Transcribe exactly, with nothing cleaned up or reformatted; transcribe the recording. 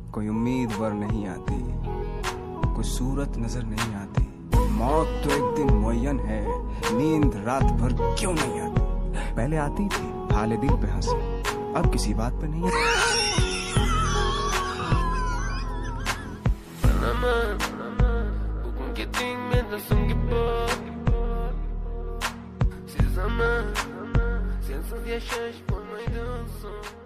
कोई उम्मीद वर नहीं आती, कोई सूरत नजर नहीं आती। मौत तो एक दिन मुअय्यन है, नींद रात भर क्यों नहीं आती। पहले आती थी हाले दिल पे हंसी, अब किसी बात पे नहीं आती। Senza viajar por mai dança